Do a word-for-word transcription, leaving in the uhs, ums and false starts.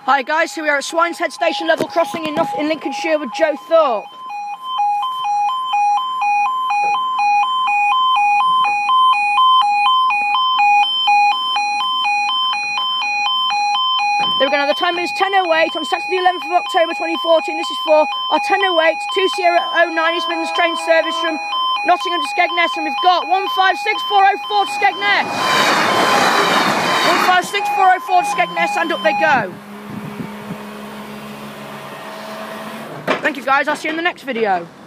Hi guys, here we are at Swineshead station level crossing in, in Lincolnshire with Joe Thorpe. There we go, now the time is ten oh eight on Saturday the eleventh of October twenty fourteen. This is for our ten oh eight two Sierra oh nine East Midlands train service from Nottingham to Skegness, and we've got one five six four oh four to Skegness. one five six four oh four to Skegness, and up they go. Thank you guys, I'll see you in the next video.